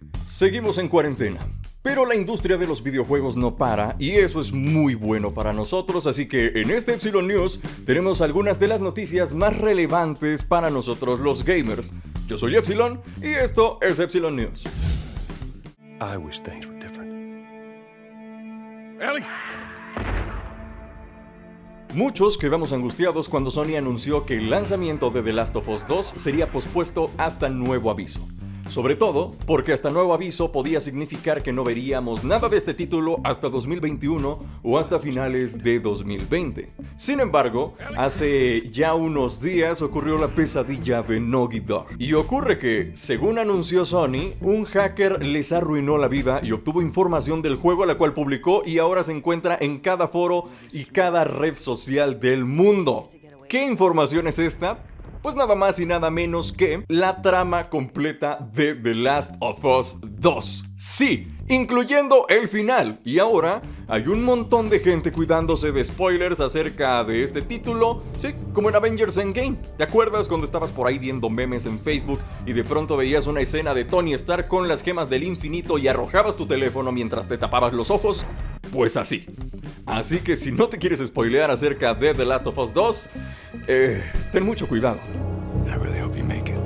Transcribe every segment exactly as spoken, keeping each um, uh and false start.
Seguimos en cuarentena, pero la industria de los videojuegos no para y eso es muy bueno para nosotros, así que en este Epsilon News tenemos algunas de las noticias más relevantes para nosotros los gamers. Yo soy Epsilon y esto es Epsilon News. I wish things were different. Ellie. Muchos quedamos angustiados cuando Sony anunció que el lanzamiento de The Last of Us dos sería pospuesto hasta nuevo aviso. Sobre todo, porque hasta nuevo aviso podía significar que no veríamos nada de este título hasta dos mil veintiuno o hasta finales de dos mil veinte. Sin embargo, hace ya unos días ocurrió la pesadilla de Naughty Dog. Y ocurre que, según anunció Sony, un hacker les arruinó la vida y obtuvo información del juego, la cual publicó y ahora se encuentra en cada foro y cada red social del mundo. ¿Qué información es esta? Pues nada más y nada menos que la trama completa de The Last of Us dos. Sí, incluyendo el final. Y ahora hay un montón de gente cuidándose de spoilers acerca de este título. Sí, como en Avengers Endgame. ¿Te acuerdas cuando estabas por ahí viendo memes en Facebook y de pronto veías una escena de Tony Stark con las gemas del infinito y arrojabas tu teléfono mientras te tapabas los ojos? Pues así. Así que si no te quieres spoilear acerca de The Last of Us dos, eh, ten mucho cuidado. I really hope you make it.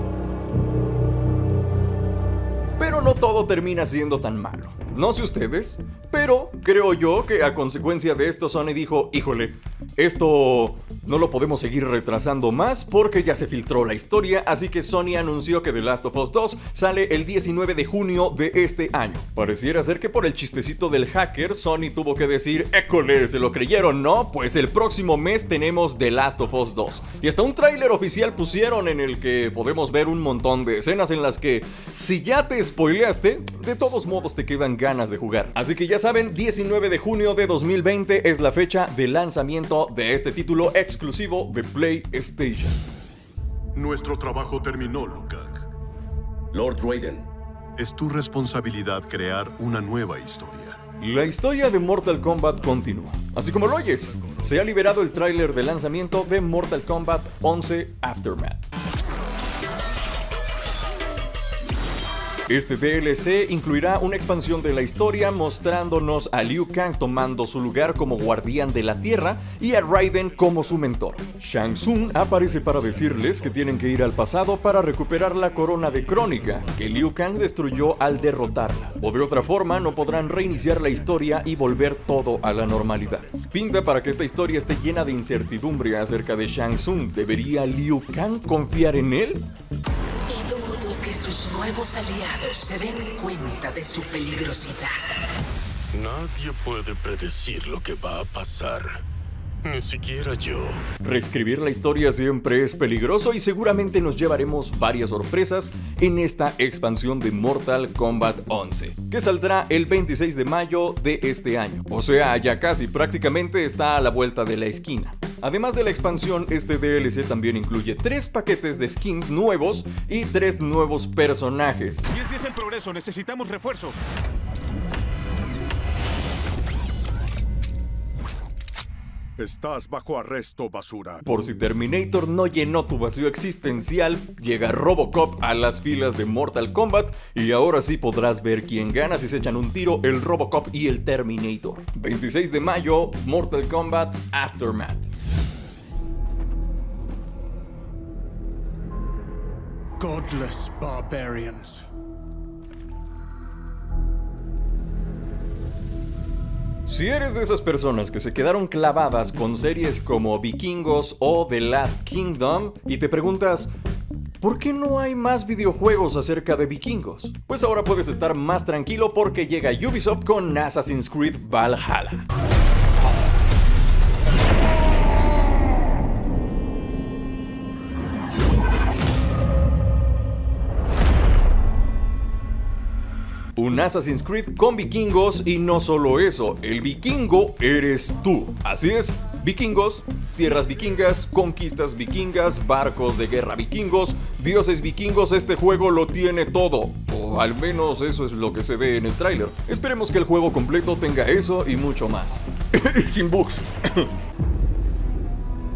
Pero no todo termina siendo tan malo. No sé ustedes, pero creo yo que a consecuencia de esto Sony dijo, híjole, esto no lo podemos seguir retrasando más porque ya se filtró la historia, así que Sony anunció que The Last of Us dos sale el diecinueve de junio de este año. Pareciera ser que por el chistecito del hacker, Sony tuvo que decir, école, ¿se lo creyeron, no? Pues el próximo mes tenemos The Last of Us dos. Y hasta un tráiler oficial pusieron en el que podemos ver un montón de escenas en las que, si ya te spoileaste, de todos modos te quedan ganas de jugar. Así que ya saben, diecinueve de junio de dos mil veinte es la fecha de lanzamiento de este título exclusivo de PlayStation. Nuestro trabajo terminó, Lukak. Lord Raiden. Es tu responsabilidad crear una nueva historia. La historia de Mortal Kombat continúa. Así como lo oyes, se ha liberado el tráiler de lanzamiento de Mortal Kombat once Aftermath. Este D L C incluirá una expansión de la historia mostrándonos a Liu Kang tomando su lugar como guardián de la tierra y a Raiden como su mentor. Shang Tsung aparece para decirles que tienen que ir al pasado para recuperar la corona de Crónica, que Liu Kang destruyó al derrotarla. O de otra forma no podrán reiniciar la historia y volver todo a la normalidad. Pinta para que esta historia esté llena de incertidumbre acerca de Shang Tsung. ¿Debería Liu Kang confiar en él? Y dudo que sus nuevos aliados se den cuenta de su peligrosidad. Nadie puede predecir lo que va a pasar. Ni siquiera yo. Reescribir la historia siempre es peligroso y seguramente nos llevaremos varias sorpresas en esta expansión de Mortal Kombat once, que saldrá el veintiséis de mayo de este año. O sea, ya casi, prácticamente está a la vuelta de la esquina. Además de la expansión, este D L C también incluye tres paquetes de skins nuevos y tres nuevos personajes. diez días en progreso, necesitamos refuerzos. Estás bajo arresto, basura. Por si Terminator no llenó tu vacío existencial, llega Robocop a las filas de Mortal Kombat y ahora sí podrás ver quién gana si se echan un tiro el Robocop y el Terminator. veintiséis de mayo, Mortal Kombat Aftermath. Godless barbarians. Si eres de esas personas que se quedaron clavadas con series como Vikingos o The Last Kingdom y te preguntas, ¿por qué no hay más videojuegos acerca de vikingos? Pues ahora puedes estar más tranquilo porque llega Ubisoft con Assassin's Creed Valhalla. Un Assassin's Creed con vikingos y no solo eso, el vikingo eres tú. Así es, vikingos, tierras vikingas, conquistas vikingas, barcos de guerra vikingos, dioses vikingos, este juego lo tiene todo. O al menos eso es lo que se ve en el tráiler. Esperemos que el juego completo tenga eso y mucho más. Sin bugs.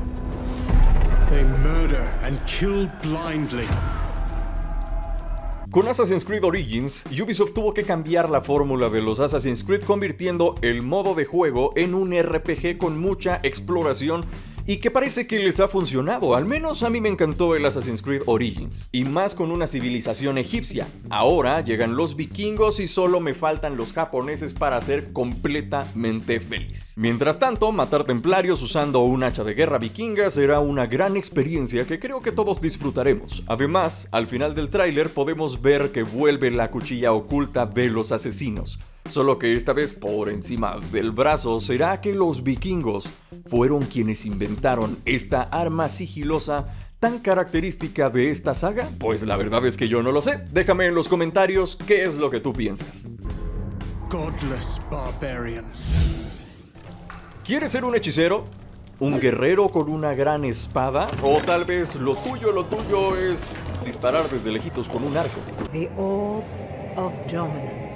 They murder and kill blindly. Con Assassin's Creed Origins, Ubisoft tuvo que cambiar la fórmula de los Assassin's Creed convirtiendo el modo de juego en un R P G con mucha exploración y que parece que les ha funcionado. Al menos a mí me encantó el Assassin's Creed Origins, y más con una civilización egipcia. Ahora llegan los vikingos y solo me faltan los japoneses para ser completamente feliz. Mientras tanto, matar templarios usando un hacha de guerra vikinga será una gran experiencia que creo que todos disfrutaremos. Además, al final del tráiler podemos ver que vuelve la cuchilla oculta de los asesinos. Solo que esta vez por encima del brazo. ¿Será que los vikingos fueron quienes inventaron esta arma sigilosa tan característica de esta saga? Pues la verdad es que yo no lo sé. Déjame en los comentarios qué es lo que tú piensas. Godless barbarians. ¿Quieres ser un hechicero? ¿Un guerrero con una gran espada? ¿O tal vez lo tuyo, lo tuyo es disparar desde lejitos con un arco? The Orb of Dominance.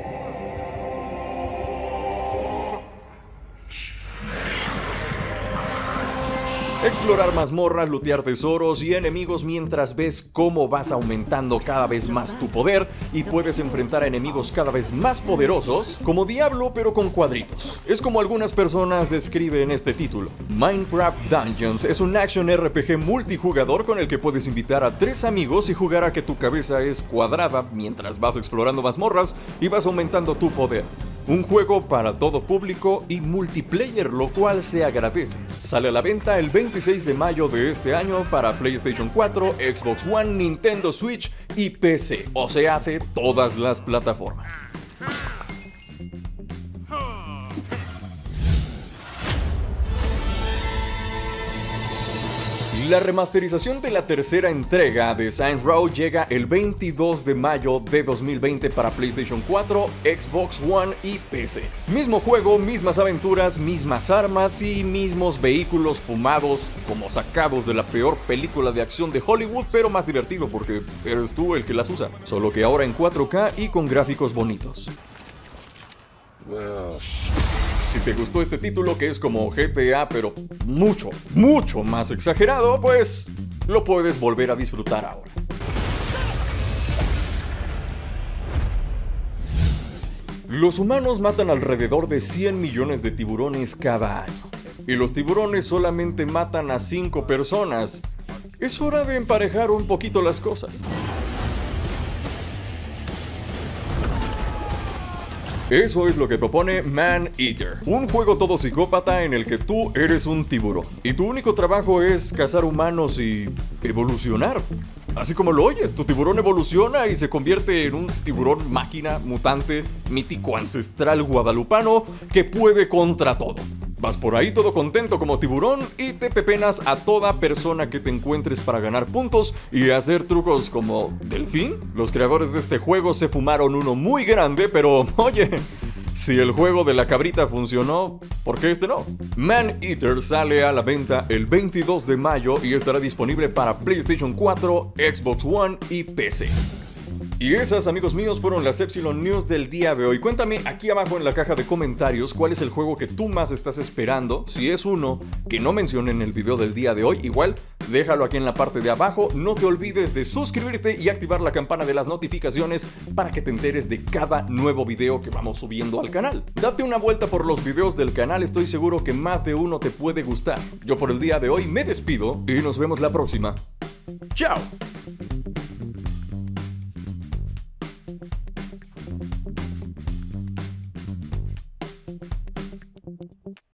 Explorar mazmorras, lootear tesoros y enemigos mientras ves cómo vas aumentando cada vez más tu poder y puedes enfrentar a enemigos cada vez más poderosos, como Diablo pero con cuadritos. Es como algunas personas describen este título. Minecraft Dungeons es un action R P G multijugador con el que puedes invitar a tres amigos y jugar a que tu cabeza es cuadrada mientras vas explorando mazmorras y vas aumentando tu poder. Un juego para todo público y multiplayer, lo cual se agradece. Sale a la venta el veintiséis de mayo de este año para PlayStation cuatro, Xbox One, Nintendo Switch y P C, o sea, hace todas las plataformas. La remasterización de la tercera entrega de Saints Row llega el veintidós de mayo de dos mil veinte para PlayStation cuatro, Xbox One y P C. Mismo juego, mismas aventuras, mismas armas y mismos vehículos fumados como sacados de la peor película de acción de Hollywood, pero más divertido porque eres tú el que las usa. Solo que ahora en cuatro K y con gráficos bonitos. Well. Si te gustó este título, que es como G T A pero mucho, mucho más exagerado, pues lo puedes volver a disfrutar ahora. Los humanos matan alrededor de cien millones de tiburones cada año, y los tiburones solamente matan a cinco personas. Es hora de emparejar un poquito las cosas. Eso es lo que propone Man Eater, un juego todo psicópata en el que tú eres un tiburón y tu único trabajo es cazar humanos y evolucionar. Así como lo oyes, tu tiburón evoluciona y se convierte en un tiburón máquina, mutante, mítico, ancestral guadalupano que puede contra todo. Vas por ahí todo contento como tiburón y te pepenas a toda persona que te encuentres para ganar puntos y hacer trucos como delfín. Los creadores de este juego se fumaron uno muy grande, pero oye, si el juego de la cabrita funcionó, ¿por qué este no? Man Eater sale a la venta el veintidós de mayo y estará disponible para PlayStation cuatro, Xbox One y P C. Y esas, amigos míos, fueron las Epsilon News del día de hoy. Cuéntame aquí abajo en la caja de comentarios cuál es el juego que tú más estás esperando. Si es uno que no mencioné en el video del día de hoy, igual déjalo aquí en la parte de abajo. No te olvides de suscribirte y activar la campana de las notificaciones para que te enteres de cada nuevo video que vamos subiendo al canal. Date una vuelta por los videos del canal, estoy seguro que más de uno te puede gustar. Yo por el día de hoy me despido y nos vemos la próxima. ¡Chao!